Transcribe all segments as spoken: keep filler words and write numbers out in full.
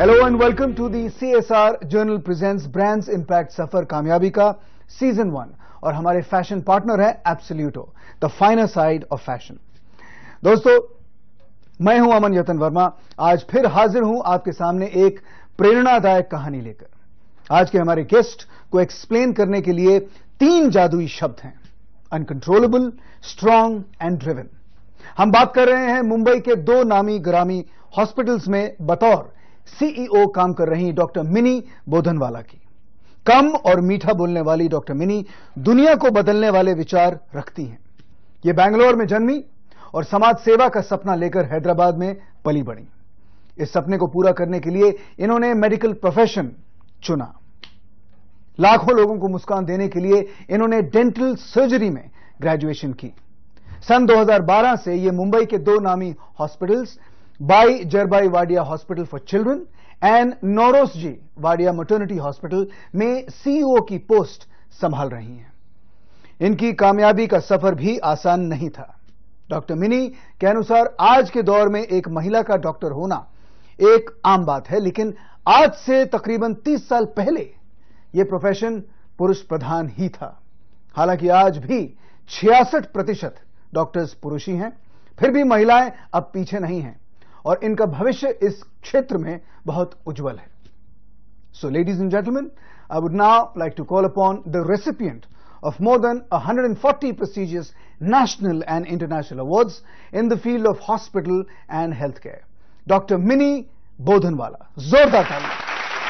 Hello and welcome to the C S R Journal presents Brands Impact Safar Kamyabi Ka season one और हमारे fashion partner है Absoluto, the finer side of fashion. दोस्तों, मैं हूं अमन यतन वर्मा, आज फिर हाजिर हूं आपके सामने एक प्रेरणादायक कहानी लेकर। आज के हमारे गेस्ट को एक्सप्लेन करने के लिए तीन जादुई शब्द हैं, अनकंट्रोलेबल, स्ट्रांग एंड ड्रिवन। हम बात कर रहे हैं मुंबई के दो नामी ग्रामी हॉस्पिटल्स में बतौर सीईओ काम कर रही डॉक्टर मिनी बोधनवाला की। कम और मीठा बोलने वाली डॉक्टर मिनी दुनिया को बदलने वाले विचार रखती हैं। ये बैंगलोर में जन्मी और समाज सेवा का सपना लेकर हैदराबाद में पली बढ़ी। इस सपने को पूरा करने के लिए इन्होंने मेडिकल प्रोफेशन चुना। लाखों लोगों को मुस्कान देने के लिए इन्होंने डेंटल सर्जरी में ग्रेजुएशन की। सन दो हज़ार बारह से ये मुंबई के दो नामी hospitals Bai Jerbai Wadia hospital for children and Nowrosjee Wadia maternity hospital में सीईओ की पोस्ट संभाल रही हैं। इनकी कामयाबी का सफर भी आसान नहीं था। डॉक्टर मिनी के अनुसार आज के दौर में एक महिला का डॉक्टर होना एक आम बात है, लेकिन आज से तकरीबन तीस साल पहले यह प्रोफेशन पुरुष प्रधान ही था। हालांकि आज भी छियासठ प्रतिशत डॉक्टर्स पुरुष ही हैं, फिर भी महिलाएं अब पीछे नहीं हैं और इनका भविष्य इस क्षेत्र में बहुत उज्जवल है। So, ladies and gentlemen, I would now like to call upon the recipient of more than one hundred forty prestigious national and international awards in the field of hospital and healthcare, Dr Minnie Bodhanwala. जोरदार तालियां।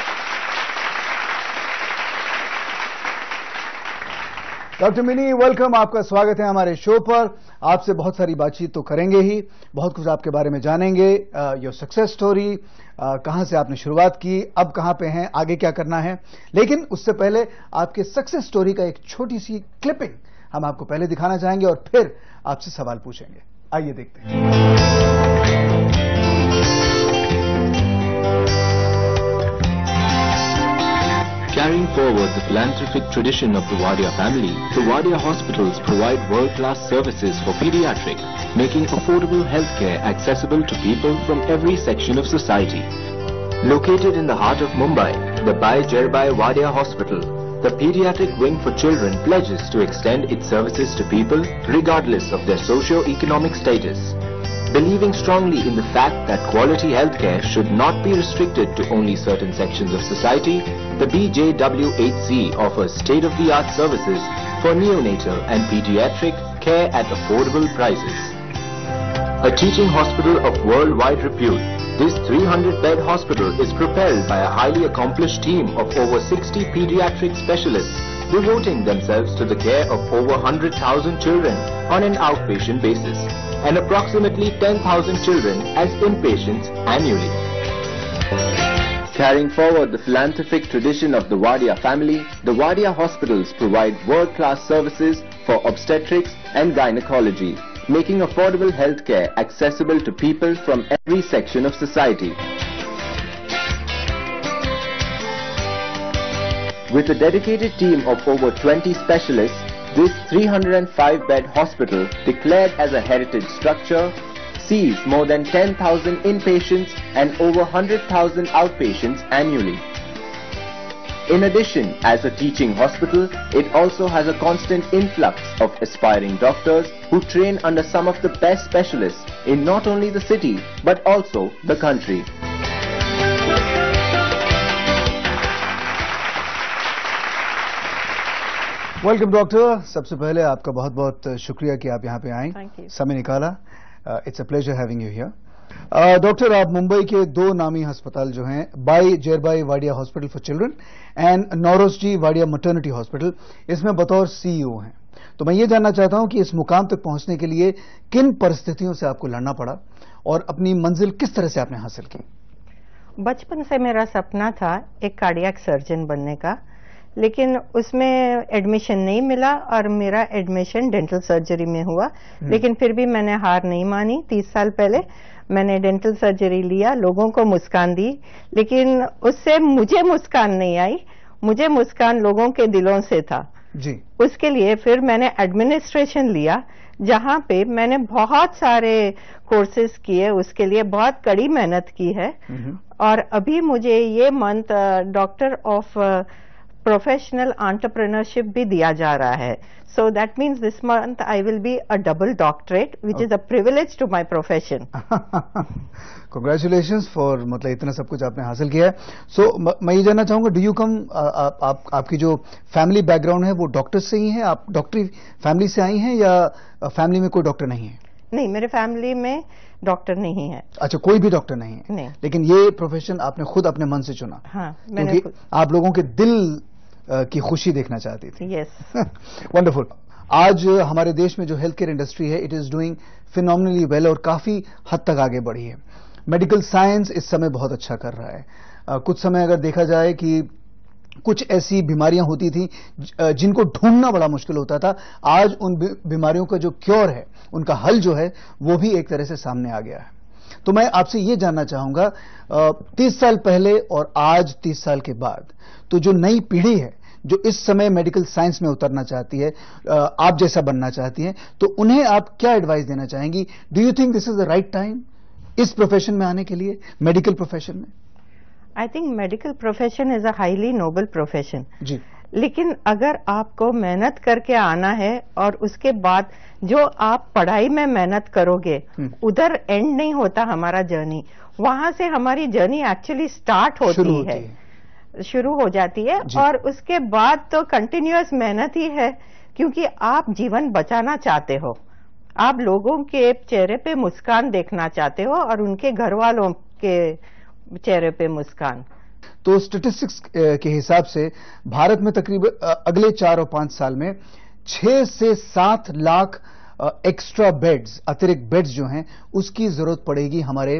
Doctor mini, welcome, आपका स्वागत है हमारे show पर। आपसे बहुत सारी बातचीत तो करेंगे ही, बहुत कुछ आपके बारे में जानेंगे, योर सक्सेस स्टोरी, कहां से आपने शुरुआत की, अब कहां पे हैं, आगे क्या करना है। लेकिन उससे पहले आपके सक्सेस स्टोरी का एक छोटी सी क्लिपिंग हम आपको पहले दिखाना चाहेंगे और फिर आपसे सवाल पूछेंगे। आइए देखते हैं। Carrying forward the philanthropic tradition of the Wadia family, the Wadia hospitals provide world-class services for pediatric, making affordable healthcare accessible to people from every section of society. Located in the heart of Mumbai, the Bai Jerbai Wadia Hospital, the pediatric wing for children pledges to extend its services to people regardless of their socio-economic status. Believing strongly in the fact that quality healthcare should not be restricted to only certain sections of society, the B J W H C offers state-of-the-art services for neonatal and pediatric care at affordable prices. A teaching hospital of worldwide repute, this three hundred bed hospital is propelled by a highly accomplished team of over sixty pediatric specialists devoting themselves to the care of over one hundred thousand children on an outpatient basis and approximately ten thousand children as inpatients annually. Carrying forward the philanthropic tradition of the Wadia family, the Wadia hospitals provide world-class services for obstetrics and gynecology, making affordable healthcare accessible to people from every section of society. With a dedicated team of over twenty specialists, this three hundred five bed hospital, declared as a heritage structure, sees more than ten thousand inpatients and over one hundred thousand outpatients annually. In addition, as a teaching hospital, it also has a constant influx of aspiring doctors who train under some of the best specialists in not only the city but also the country. Welcome doctor. सबसे पहले आपका बहुत बहुत शुक्रिया कि आप यहाँ पे आए, समय निकाला। It's a pleasure having you here. Doctor, आप मुंबई के दो नामी अस्पताल जो हैं, Bai Jerbai Wadia hospital for children and Nowrosjee Wadia maternity hospital, इसमें बतौर सीईओ हैं। तो मैं ये जानना चाहता हूं कि इस मुकाम तक पहुंचने के लिए किन परिस्थितियों से आपको लड़ना पड़ा और अपनी मंजिल किस तरह से आपने हासिल की? बचपन से मेरा सपना था एक कार्डियक सर्जन बनने का, लेकिन उसमें एडमिशन नहीं मिला और मेरा एडमिशन डेंटल सर्जरी में हुआ। लेकिन फिर भी मैंने हार नहीं मानी। तीस साल पहले मैंने डेंटल सर्जरी लिया, लोगों को मुस्कान दी, लेकिन उससे मुझे मुस्कान नहीं आई, मुझे मुस्कान लोगों के दिलों से था। जी। उसके लिए फिर मैंने एडमिनिस्ट्रेशन लिया, जहां पे मैंने बहुत सारे कोर्सेज किए, उसके लिए बहुत कड़ी मेहनत की है। और अभी मुझे ये month doctor of professional entrepreneurship भी दिया जा रहा है। So that means this month I will be a double doctorate which is a privilege to my profession. Congratulations for, मतलब इतना सब कुछ आपने हासिल किया है। सो so, मैं ये जानना चाहूंगा, डू यू कम, आप, आप आपकी जो फैमिली बैकग्राउंड है वो डॉक्टर से ही है? आप डॉक्टरी फैमिली से आई हैं या फैमिली में कोई डॉक्टर नहीं है? नहीं, मेरे फैमिली में डॉक्टर नहीं है। अच्छा, कोई भी डॉक्टर नहीं है? नहीं। लेकिन ये प्रोफेशन आपने खुद अपने मन से चुना? हाँ, मैंने क्योंकि आप लोगों के दिल की खुशी देखना चाहती थी। यस। वंडरफुल। आज हमारे देश में जो हेल्थ केयर इंडस्ट्री है, it is doing phenomenally well और काफी हद तक आगे बढ़ी है। मेडिकल साइंस इस समय बहुत अच्छा कर रहा है। आ, कुछ समय अगर देखा जाए कि कुछ ऐसी बीमारियां होती थी जिनको ढूंढना बड़ा मुश्किल होता था, आज उन बीमारियों का जो क्योर है, उनका हल जो है, वो भी एक तरह से सामने आ गया है। तो मैं आपसे ये जानना चाहूंगा, तीस साल पहले और आज तीस साल के बाद, तो जो नई पीढ़ी है जो इस समय मेडिकल साइंस में उतरना चाहती है, आप जैसा बनना चाहती है, तो उन्हें आप क्या एडवाइस देना चाहेंगी? Do you think this is the right time इस प्रोफेशन में आने के लिए, मेडिकल प्रोफेशन में? I think medical profession is a highly noble profession जी। लेकिन अगर आपको मेहनत करके आना है और उसके बाद जो आप पढ़ाई में मेहनत करोगे, उधर एंड नहीं होता हमारा जर्नी, वहां से हमारी जर्नी एक्चुअली स्टार्ट होती है, है शुरू हो जाती है। और उसके बाद तो कंटिन्यूअस मेहनत ही है, क्योंकि आप जीवन बचाना चाहते हो, आप लोगों के चेहरे पे मुस्कान देखना चाहते हो और उनके घर वालों के चेहरे पे मुस्कान। तो स्टेटिस्टिक्स के हिसाब से भारत में तकरीबन अगले चार और पांच साल में छह से सात लाख एक्स्ट्रा बेड्स, अतिरिक्त बेड्स जो हैं, उसकी जरूरत पड़ेगी हमारे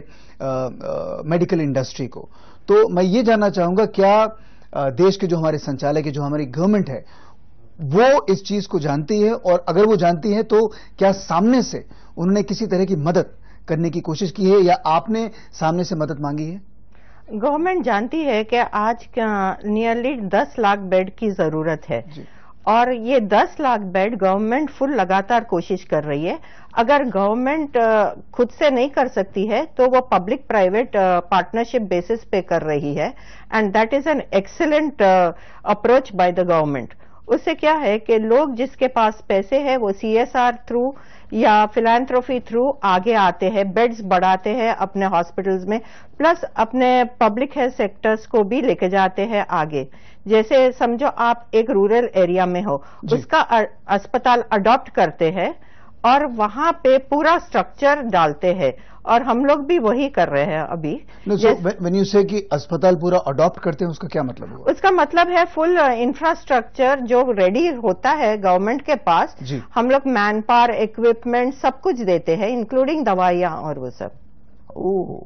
मेडिकल इंडस्ट्री को। तो मैं ये जानना चाहूंगा, क्या आ, देश के जो हमारे संचालक है, जो हमारी गवर्नमेंट है, वो इस चीज को जानती है? और अगर वो जानती है तो क्या सामने से उन्होंने किसी तरह की मदद करने की कोशिश की है, या आपने सामने से मदद मांगी है? गवर्नमेंट जानती है कि आज नियरली दस लाख बेड की जरूरत है, और ये दस लाख बेड गवर्नमेंट फुल लगातार कोशिश कर रही है। अगर गवर्नमेंट खुद से नहीं कर सकती है तो वो पब्लिक प्राइवेट पार्टनरशिप बेसिस पे कर रही है, and that is an excellent approach by the government. उससे क्या है कि लोग जिसके पास पैसे है वो सीएसआर थ्रू या फिलैंथ्रोपी थ्रू आगे आते हैं, बेड्स बढ़ाते हैं अपने हॉस्पिटल्स में, प्लस अपने पब्लिक हेल्थ सेक्टर्स को भी लेके जाते हैं आगे। जैसे समझो आप एक रूरल एरिया में हो, उसका अस्पताल अडॉप्ट करते हैं और वहां पे पूरा स्ट्रक्चर डालते हैं, और हम लोग भी वही कर रहे हैं अभी। व्हेन यू से कि अस्पताल पूरा अडॉप्ट करते हैं, उसका क्या मतलब हुआ? उसका मतलब है फुल इंफ्रास्ट्रक्चर जो रेडी होता है गवर्नमेंट के पास, हम लोग मैन पावर, इक्विपमेंट सब कुछ देते हैं, इंक्लूडिंग दवाइयां और वो सब। ओह,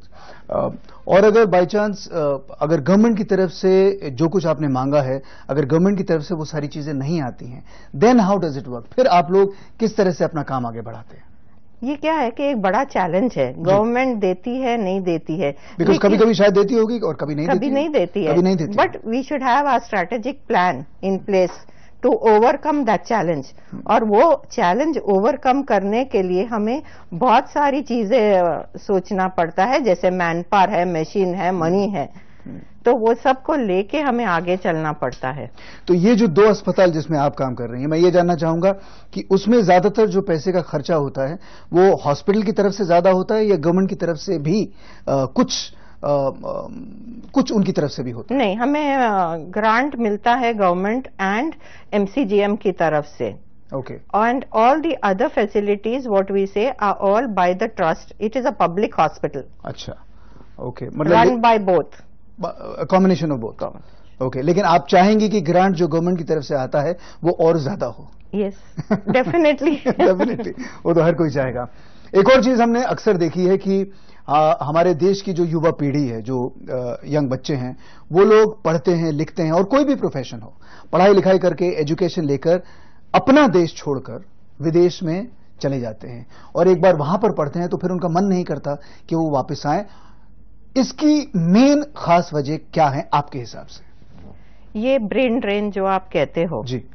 और अगर बाय चांस अगर गवर्नमेंट की तरफ से जो कुछ आपने मांगा है, अगर गवर्नमेंट की तरफ से वो सारी चीजें नहीं आती हैं, then how does it work? फिर आप लोग किस तरह से अपना काम आगे बढ़ाते हैं? ये क्या है कि एक बड़ा चैलेंज है, गवर्नमेंट देती है नहीं देती है, बिकॉज कभी कभी शायद देती होगी और कभी नहीं कभी देती नहीं देती है, कभी नहीं देती। But we should have a strategic plan in place to overcome that challenge. और वो चैलेंज ओवरकम करने के लिए हमें बहुत सारी चीजें सोचना पड़ता है, जैसे मैन पावर है, मशीन है, मनी है, तो वो सबको लेके हमें आगे चलना पड़ता है। तो ये जो दो अस्पताल जिसमें आप काम कर रही हैं, मैं ये जानना चाहूंगा कि उसमें ज्यादातर जो पैसे का खर्चा होता है वो हॉस्पिटल की तरफ से ज्यादा होता है या गवर्नमेंट की तरफ से भी आ, कुछ आ, आ, कुछ उनकी तरफ से भी होता है? नहीं, हमें ग्रांट मिलता है गवर्नमेंट एंड एमसीजीएम की तरफ से। Okay. And all the other facilities what we say are all by the trust. It is a public hospital. अच्छा, ओके। मतलब run by both, combination of both. Okay, लेकिन आप चाहेंगी कि ग्रांट जो गवर्नमेंट की तरफ से आता है वो और ज्यादा हो? Yes, definitely. डेफिनेटली, वो तो हर कोई चाहेगा। एक और चीज हमने अक्सर देखी है कि आ, हमारे देश की जो युवा पीढ़ी है, जो यंग बच्चे हैं, वो लोग पढ़ते हैं, लिखते हैं, और कोई भी प्रोफेशन हो, पढ़ाई लिखाई करके, एजुकेशन लेकर अपना देश छोड़कर विदेश में चले जाते हैं, और एक बार वहां पर पढ़ते हैं तो फिर उनका मन नहीं करता कि वो वापस आए। इसकी मेन खास वजह क्या है आपके हिसाब से? ये ब्रेन ड्रेन जो आप कहते हो जी,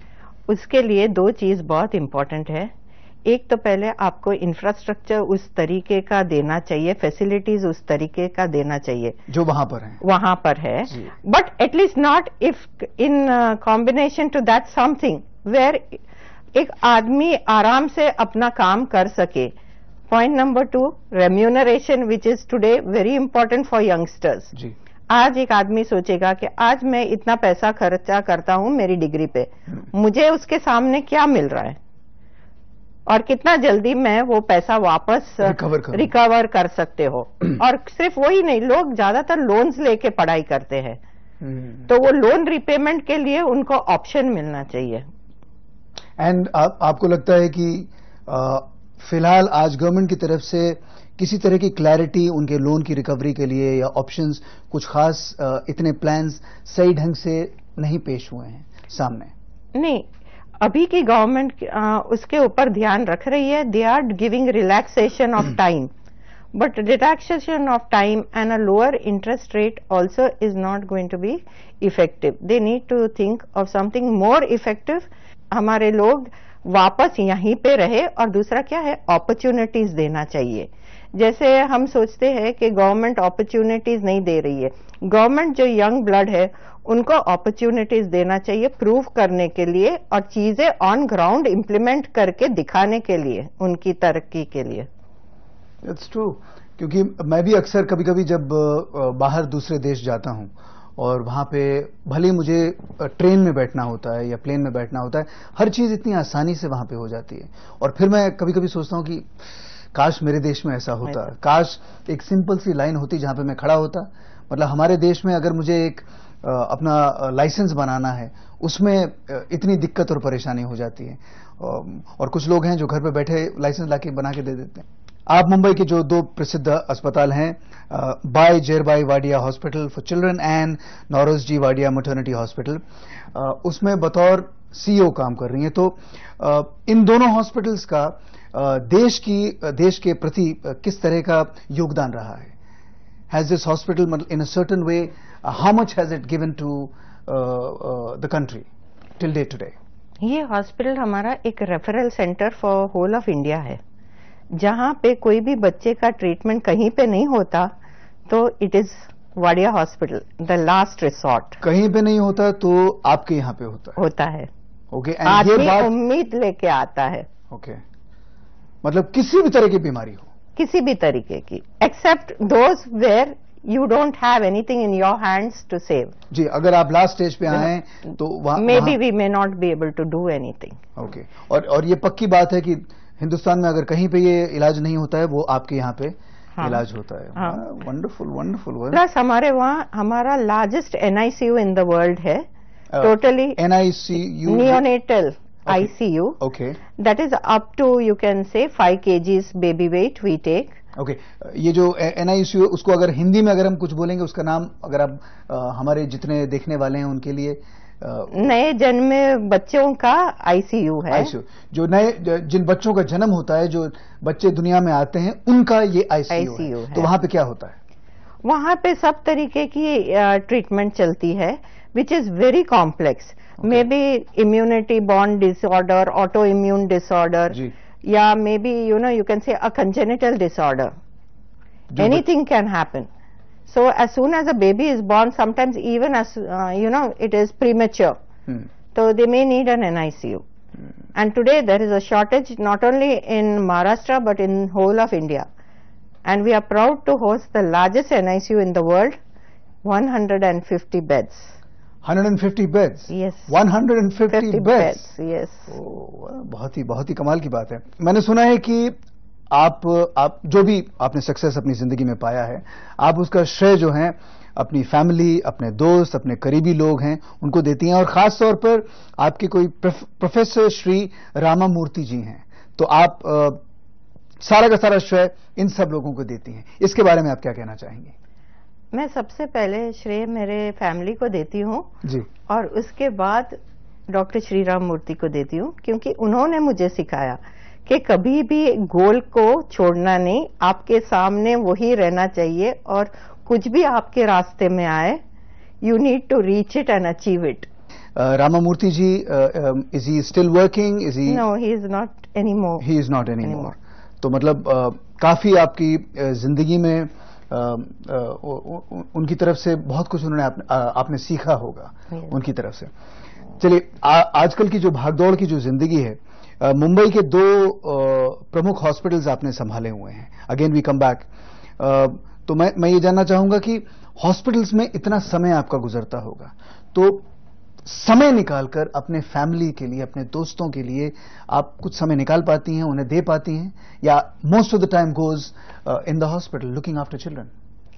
उसके लिए दो चीज बहुत इंपॉर्टेंट है। एक तो पहले आपको इंफ्रास्ट्रक्चर उस तरीके का देना चाहिए, फैसिलिटीज उस तरीके का देना चाहिए जो वहां पर है वहां पर है, but at least not if in combination to that something where एक आदमी आराम से अपना काम कर सके। Point number two, remuneration which is today very important for youngsters. आज एक आदमी सोचेगा कि आज मैं इतना पैसा खर्चा करता हूं मेरी डिग्री पे, मुझे उसके सामने क्या मिल रहा है और कितना जल्दी मैं वो पैसा वापस रिकवर कर, रिकवर कर सकते हो। और सिर्फ वही नहीं, लोग ज्यादातर लोन्स लेके पढ़ाई करते हैं, तो वो लोन रिपेमेंट के लिए उनको ऑप्शन मिलना चाहिए। एंड आप, आपको लगता है कि आ, फिलहाल आज गवर्नमेंट की तरफ से किसी तरह की क्लैरिटी उनके लोन की रिकवरी के लिए या ऑप्शंस कुछ खास आ, इतने प्लान्स सही ढंग से नहीं पेश हुए हैं सामने? नहीं, अभी की गवर्नमेंट उसके ऊपर ध्यान रख रही है। They are giving relaxation of time, but relaxation of time and a lower interest rate also is not going to be effective. They need to think of something more effective. हमारे लोग वापस यहीं पे रहे, और दूसरा क्या है, अपॉर्चुनिटीज देना चाहिए। जैसे हम सोचते हैं कि गवर्नमेंट अपॉर्चुनिटीज नहीं दे रही है, गवर्नमेंट जो यंग ब्लड है उनको अपॉर्चुनिटीज देना चाहिए प्रूव करने के लिए और चीजें ऑन ग्राउंड इंप्लीमेंट करके दिखाने के लिए, उनकी तरक्की के लिए। इट्स ट्रू, क्योंकि मैं भी अक्सर कभी कभी जब बाहर दूसरे देश जाता हूं और वहां पे भले मुझे ट्रेन में बैठना होता है या प्लेन में बैठना होता है, हर चीज इतनी आसानी से वहां पे हो जाती है, और फिर मैं कभी कभी सोचता हूं कि काश मेरे देश में ऐसा होता, काश एक सिंपल सी लाइन होती जहां पे मैं खड़ा होता। मतलब हमारे देश में अगर मुझे एक अपना लाइसेंस बनाना है, उसमें इतनी दिक्कत और परेशानी हो जाती है, और कुछ लोग हैं जो घर पे बैठे लाइसेंस लाके बना के दे देते हैं। आप मुंबई के जो दो प्रसिद्ध अस्पताल हैं, Bai Jerbai Wadia hospital for children and Nowroji Wadia maternity hospital, उसमें बतौर सीईओ काम कर रही हैं, तो इन दोनों हॉस्पिटल्स का देश की देश के प्रति किस तरह का योगदान रहा है? Has this hospital in a certain way, how much has it given to the country till day today? ये हॉस्पिटल हमारा एक referral centre for whole of India है। जहां पे कोई भी बच्चे का ट्रीटमेंट कहीं पे नहीं होता तो it is Wadia hospital the last resort. कहीं पे नहीं होता तो आपके यहाँ पे होता है? होता है। ओके, okay, आदमी बात... उम्मीद लेके आता है। Okay okay. मतलब किसी भी तरह की बीमारी हो, किसी भी तरीके की, except those where you don't have anything in your hands to save. जी, अगर आप लास्ट स्टेज पे आए तो वहां may be we may not be able to do anything. Okay, और और ये पक्की बात है कि हिंदुस्तान में अगर कहीं पे ये इलाज नहीं होता है, वो आपके यहाँ पे हाँ, इलाज होता है। Wonderful wonderful. प्लस हमारे वहाँ हमारा largest NICU in the world है, totally NICU neonatal I C U. Okay. That is up to, you can say, five kilograms baby weight we take. Okay. ये जो N I C U, उसको अगर हिंदी में अगर हम कुछ बोलेंगे, उसका नाम अगर आप आ, हमारे जितने देखने वाले हैं उनके लिए, आ, नए जन्मे बच्चों का I C U है। I C U, जो नए जिन बच्चों का जन्म होता है, जो बच्चे दुनिया में आते हैं, उनका ये I C U, I C U है। है। तो वहां पे क्या होता है? वहां पे सब तरीके की ट्रीटमेंट चलती है, which is very complex. Okay. Maybe immunity borne disorder, autoimmune disorder, जी. या maybe you know you can say a congenital disorder. Anything can happen. So as soon as a baby is born, sometimes even as uh, you know it is premature, hmm. so they may need an N I C U. Hmm. And today there is a shortage not only in Maharashtra but in whole of India, and we are proud to host the largest N I C U in the world, one hundred fifty beds. one hundred fifty beds? Yes. one hundred fifty beds? beds, yes. oh, बहुत ही बहुत ही कमाल की बात है। मैंने सुना है कि आप आप जो भी आपने सक्सेस अपनी जिंदगी में पाया है, आप उसका श्रेय जो है अपनी फैमिली, अपने दोस्त, अपने करीबी लोग हैं उनको देती हैं, और खास तौर पर आपके कोई प्रोफेसर श्री रामा मूर्ति जी हैं, तो आप आ, सारा का सारा श्रेय इन सब लोगों को देती हैं। इसके बारे में आप क्या कहना चाहेंगे? मैं सबसे पहले श्रेय मेरे फैमिली को देती हूँ जी, और उसके बाद डॉक्टर श्री राम मूर्ति को देती हूँ, क्योंकि उन्होंने मुझे सिखाया कि कभी भी गोल को छोड़ना नहीं, आपके सामने वही रहना चाहिए, और कुछ भी आपके रास्ते में आए, you need to reach it and achieve it. Ramamurthy ji, uh, um, is he still working? Is he? No, he is not anymore. He is not anymore. anymore. तो मतलब uh, काफी आपकी uh, जिंदगी में uh, uh, उनकी तरफ से बहुत कुछ उन्होंने आप, uh, आपने सीखा होगा yes. उनकी तरफ से। चलिए, आजकल की जो भागदौड़ की जो जिंदगी है, uh, मुंबई के दो uh, प्रमुख हॉस्पिटल्स आपने संभाले हुए हैं। Again we come back. तो मैं मैं ये जानना चाहूंगा कि हॉस्पिटल्स में इतना समय आपका गुजरता होगा, तो समय निकालकर अपने फैमिली के लिए, अपने दोस्तों के लिए आप कुछ समय निकाल पाती हैं, उन्हें दे पाती हैं, या most of the time goes in the hospital looking after children?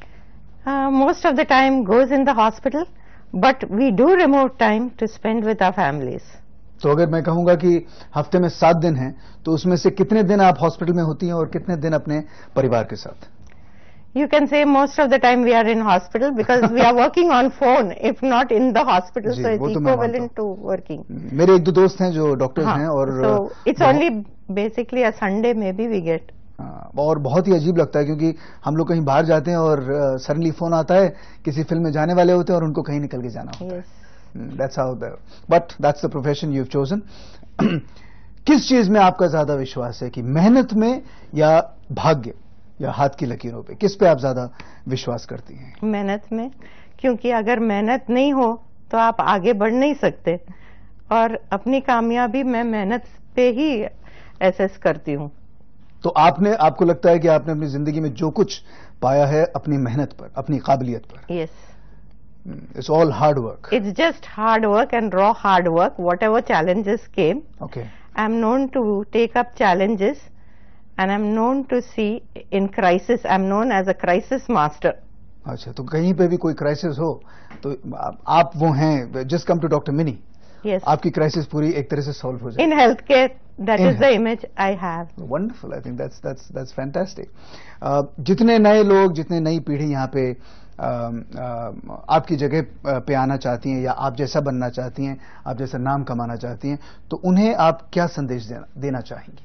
Most of the time goes in the hospital, but we do remote time to spend with our families. तो अगर मैं कहूंगा कि हफ्ते में सात दिन हैं, तो उसमें से कितने दिन आप हॉस्पिटल में होती हैं और कितने दिन अपने परिवार के साथ? You can say most of the time we are in hospital because we are working on phone, if not in the hospital, so it's equivalent to working. मेरे एक दो दोस्त हैं जो डॉक्टर्स हैं, और so it's only basically a Sunday maybe we get. और बहुत ही अजीब लगता है, क्योंकि हम लोग कहीं बाहर जाते हैं और सडनली फोन आता है, किसी फिल्म में जाने वाले होते हैं और उनको कहीं निकल के जाना होता है। That's how the, but that's the profession you've chosen. किस चीज में आपका ज्यादा विश्वास है, कि मेहनत में या भाग्य या हाथ की लकीरों पे? किस पे आप ज्यादा विश्वास करती हैं? मेहनत में, क्योंकि अगर मेहनत नहीं हो तो आप आगे बढ़ नहीं सकते, और अपनी कामयाबी मैं मेहनत पे ही एसेस करती हूँ। तो आपने, आपको लगता है कि आपने अपनी जिंदगी में जो कुछ पाया है अपनी मेहनत पर, अपनी काबिलियत पर? Yes, it's all hard work. It's just hard work and raw hard work, whatever challenges came. Okay, I am known to take up challenges and I'm known to see in crisis, I'm known as a crisis master. अच्छा, तो कहीं पे भी कोई crisis हो तो आप वो हैं, just come to Dr Minnie. Yes. आपकी क्राइसिस पूरी एक तरह से सॉल्व हो जाए। In healthcare, that in is the image I have. Wonderful, I think that's that's that's fantastic. uh, जितने नए लोग, जितने नई पीढ़ी यहाँ पे uh, uh, आपकी जगह पे आना चाहती हैं, या आप जैसा बनना चाहती हैं, आप जैसा नाम कमाना चाहती हैं, तो उन्हें आप क्या संदेश देना देना चाहेंगी?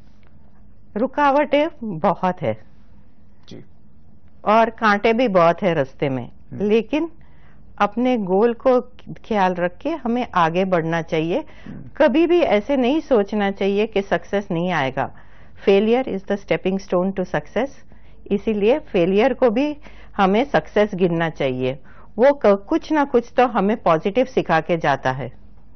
रुकावटें बहुत है जी, और कांटे भी बहुत है रास्ते में, लेकिन अपने गोल को ख्याल रख के हमें आगे बढ़ना चाहिए। कभी भी ऐसे नहीं सोचना चाहिए कि सक्सेस नहीं आएगा। Failure is the stepping stone to success, इसीलिए फेलियर को भी हमें सक्सेस गिनना चाहिए। वो कुछ ना कुछ तो हमें पॉजिटिव सिखा के जाता है।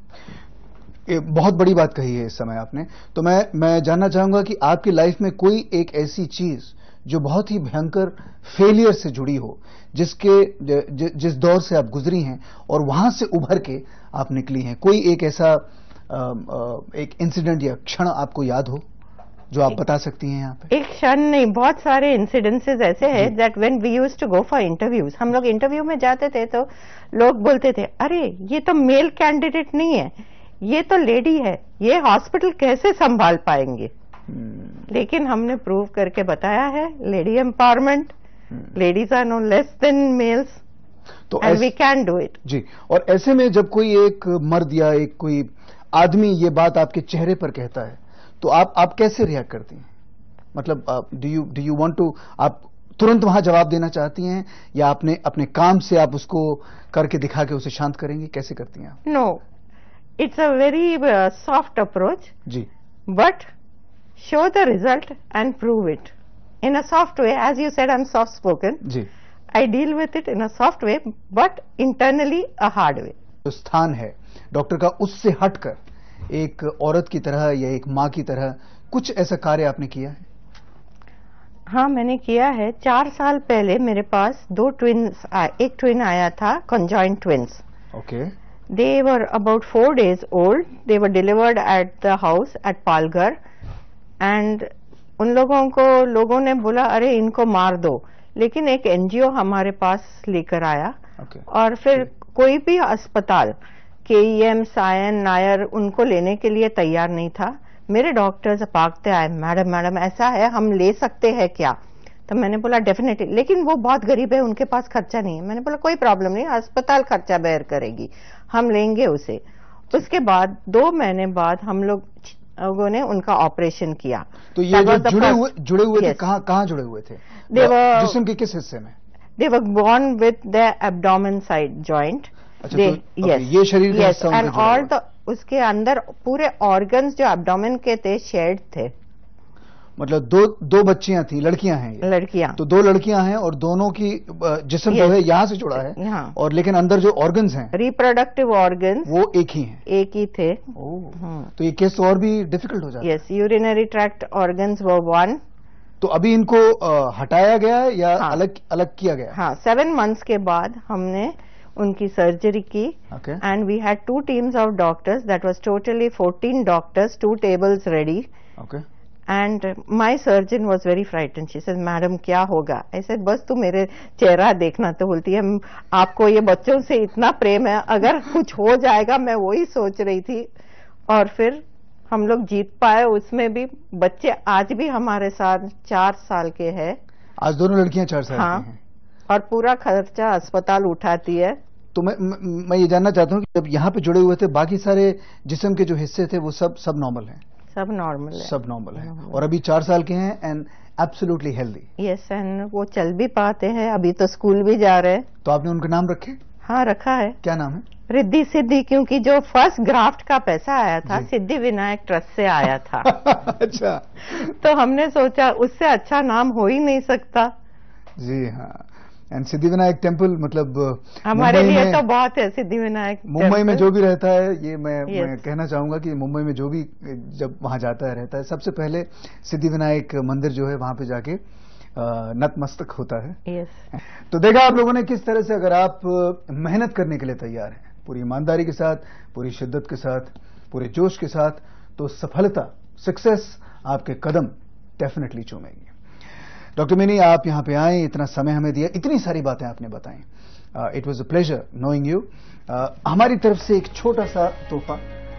बहुत बड़ी बात कही है इस समय आपने। तो मैं मैं जानना चाहूंगा कि आपकी लाइफ में कोई एक ऐसी चीज जो बहुत ही भयंकर फेलियर से जुड़ी हो, जिसके ज, ज, जिस दौर से आप गुजरी हैं और वहां से उभर के आप निकली हैं, कोई एक ऐसा आ, आ, एक इंसिडेंट या क्षण आपको याद हो जो आप बता सकती हैं यहाँ पे? एक क्षण नहीं, बहुत सारे इंसिडेंसेस ऐसे हैं that when we used to go for interviews, हम लोग इंटरव्यू में जाते थे तो लोग बोलते थे, अरे ये तो मेल कैंडिडेट नहीं है, ये तो लेडी है, ये हॉस्पिटल कैसे संभाल पाएंगे? hmm. लेकिन हमने प्रूव करके बताया है, lady empowerment, ladies are no less than males, तो and we can do it. जी, और ऐसे में जब कोई एक मर्द या एक कोई आदमी ये बात आपके चेहरे पर कहता है, तो आप आप कैसे रिएक्ट करती हैं? मतलब do you do you want to, आप तुरंत वहां जवाब देना चाहती हैं, या अपने अपने काम से आप उसको करके दिखा के उसे शांत करेंगी? कैसे करती हैं आप? No, it's a very uh, soft approach, जी, but show the result and prove it in a soft way. As you said, I'm soft spoken. जी, I deal with it in a soft way, but internally a hard way. जो स्थान है doctor का, उससे हटकर एक औरत की तरह या एक माँ की तरह कुछ ऐसा कार्य आपने किया है? हाँ, मैंने किया है। चार साल पहले मेरे पास दो ट्विन्स, एक ट्विन आया था, conjoined twins. Okay, They were about four days old. They were delivered at the house at Palghar, and उन लोगों को लोगों ने बोला अरे इनको मार दो, लेकिन एक एनजीओ हमारे पास लेकर आया। okay. और फिर okay. कोई भी अस्पताल, के ई एम, सायन, नायर, उनको लेने के लिए तैयार नहीं था। मेरे डॉक्टर्स भागते आए, मैडम मैडम ऐसा है, हम ले सकते हैं क्या? तो मैंने बोला डेफिनेटली, लेकिन वो बहुत गरीब है, उनके पास खर्चा नहीं है। मैंने बोला कोई प्रॉब्लम नहीं, अस्पताल खर्चा बेयर करेगी, हम लेंगे उसे। उसके बाद दो महीने बाद हम लोग लोगों ने उनका ऑपरेशन किया। तो ये जो जुड़े हुए जुड़े हुए थे, कहाँ कहाँ जुड़े हुए थे? जिस्म के किस हिस्से में? They were born with the abdomen side joint, अच्छा, दे, तो yes, ये शरीर का yes, हिस्सा उनका and जुड़ा all हुआ है। the उसके अंदर पूरे ऑर्गन्स जो एब्डोमेन के थे शेड थे। मतलब दो दो बच्चियां थी, लड़कियां हैं ये? लड़कियां। तो दो लड़कियां हैं और दोनों की अ, जिस्म Yes. जो है यहाँ से जुड़ा है, यहाँ। और लेकिन अंदर जो ऑर्गन्स हैं रिप्रोडक्टिव ऑर्गन्स वो एक ही हैं। एक ही थे। ओह, तो ये केस और भी डिफिकल्ट हो जाता है। यस, यूरिनरी ट्रैक्ट ऑर्गन्स वो वन। तो अभी इनको अ, हटाया गया है या हाँ। अलग अलग किया गया है? हाँ, सेवन मंथ्स के बाद हमने उनकी सर्जरी की Okay. And we had two teams of doctors, that was totally fourteen doctors, two tables ready. Okay. And my surgeon was very frightened, she said madam क्या होगा? I said बस तू मेरे चेहरा देखना। तो बोलती है आपको ये बच्चों से इतना प्रेम है, अगर कुछ हो जाएगा, मैं वही सोच रही थी। और फिर हम लोग जीत पाए उसमें भी। बच्चे आज भी हमारे साथ चार साल के हैं। आज दोनों लड़कियां चार साल हाँ, की हैं। और पूरा खर्चा अस्पताल उठाती है। तो मैं मैं मैं ये जानना चाहता हूँ कि जब यहाँ पे जुड़े हुए थे बाकी सारे जिस्म के जो हिस्से थे वो सब सब नॉर्मल हैं? सब नॉर्मल है। सब नॉर्मल है और अभी चार साल के हैं and absolutely healthy. Yes, and वो चल भी पाते हैं, अभी तो स्कूल भी जा रहे हैं। तो आपने उनके नाम रखे? हाँ, रखा है। क्या नाम है? रिद्धि सिद्धि, क्योंकि जो फर्स्ट ग्राफ्ट का पैसा आया था सिद्धि विनायक ट्रस्ट से आया था। अच्छा। तो हमने सोचा उससे अच्छा नाम हो ही नहीं सकता। जी हाँ। एंड सिद्धि विनायक टेम्पल मतलब हमारे लिए तो बहुत है सिद्धि विनायक। मुंबई में जो भी रहता है, ये मैं Yes. मैं कहना चाहूंगा कि मुंबई में जो भी जब वहां जाता है रहता है, सबसे पहले सिद्धि विनायक मंदिर जो है वहां पे जाके नतमस्तक होता है। यस। तो देखा आप लोगों ने किस तरह से अगर आप मेहनत करने के लिए तैयार हैं, पूरी ईमानदारी के साथ, पूरी शिद्दत के साथ, पूरे जोश के साथ, तो सफलता, सक्सेस आपके कदम डेफिनेटली चूमेगी। डॉक्टर मिनी, आप यहां पे आए, इतना समय हमें दिया, इतनी सारी बातें आपने बताई। It was a pleasure knowing you. हमारी तरफ से एक छोटा सा तोहफा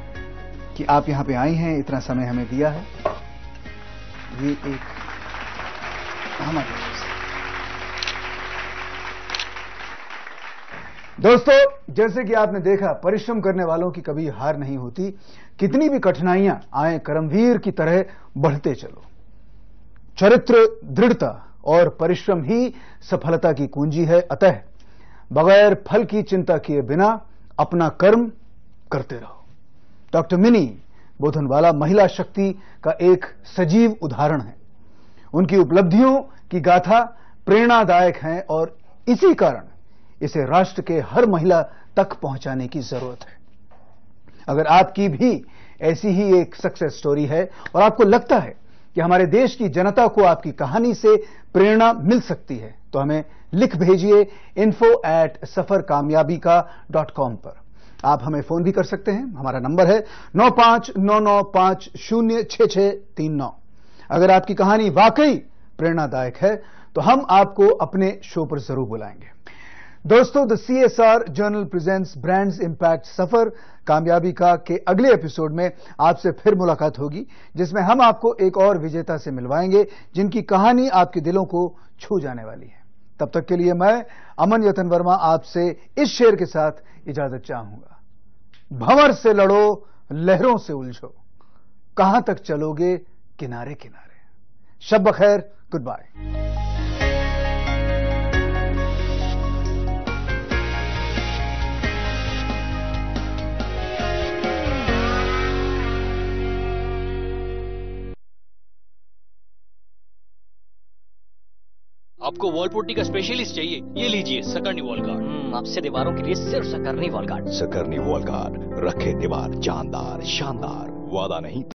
कि आप यहां पे आई हैं, इतना समय हमें दिया है, ये एक हमारी तरफ से। दोस्तों, जैसे कि आपने देखा, परिश्रम करने वालों की कभी हार नहीं होती। कितनी भी कठिनाइयां आए, करमवीर की तरह बढ़ते चलो। चरित्र, दृढ़ता और परिश्रम ही सफलता की कुंजी है। अतः बगैर फल की चिंता किए बिना अपना कर्म करते रहो। डॉक्टर मिनी बोधनवाला महिला शक्ति का एक सजीव उदाहरण है। उनकी उपलब्धियों की गाथा प्रेरणादायक है और इसी कारण इसे राष्ट्र के हर महिला तक पहुंचाने की जरूरत है। अगर आपकी भी ऐसी ही एक सक्सेस स्टोरी है और आपको लगता है कि हमारे देश की जनता को आपकी कहानी से प्रेरणा मिल सकती है, तो हमें लिख भेजिए इन्फो एट सफर कामयाबी का डॉट कॉम पर। आप हमें फोन भी कर सकते हैं, हमारा नंबर है नौ पांच नौ नौ पांच शून्य छह छह तीन नौ। अगर आपकी कहानी वाकई प्रेरणादायक है तो हम आपको अपने शो पर जरूर बुलाएंगे। दोस्तों, the C S R journal presents brands impact सफर कामयाबी का के अगले एपिसोड में आपसे फिर मुलाकात होगी, जिसमें हम आपको एक और विजेता से मिलवाएंगे जिनकी कहानी आपके दिलों को छू जाने वाली है। तब तक के लिए मैं अमन यतन वर्मा आपसे इस शेर के साथ इजाजत चाहूंगा। भंवर से लड़ो, लहरों से उलझो, कहां तक चलोगे किनारे किनारे। शब बखैर, गुड बाय। आपको वॉल पुट्टी का स्पेशलिस्ट चाहिए? ये लीजिए सकरनी वॉल गार्ड। आपसे दीवारों के लिए सिर्फ Sakarni wall guard. Sakarni wall guard रखे दीवार जानदार शानदार, वादा नहीं।